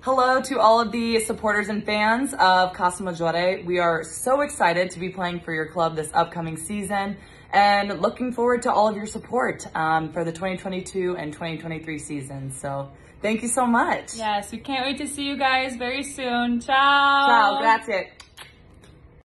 Hello to all of the supporters and fans of Casalmaggiore. We are so excited to be playing for your club this upcoming season and looking forward to all of your support for the 2022 and 2023 season. So thank you so much. Yes, we can't wait to see you guys very soon. Ciao. Ciao, grazie.